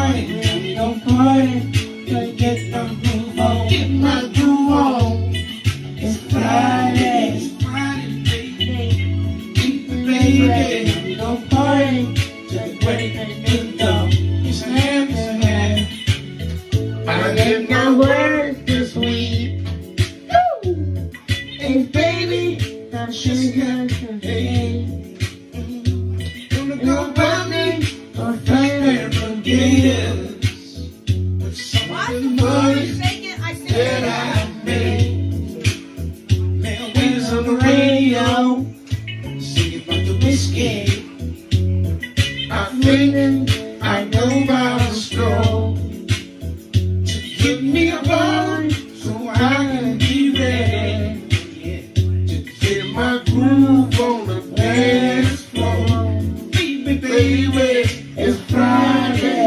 party, we gon' party. Let's get the groove on, get my groove on. It's Friday, baby, we gon' party. Just break it down. It's hand. I get my work this week. And baby, I should have hey. Gonna go by me, or find her from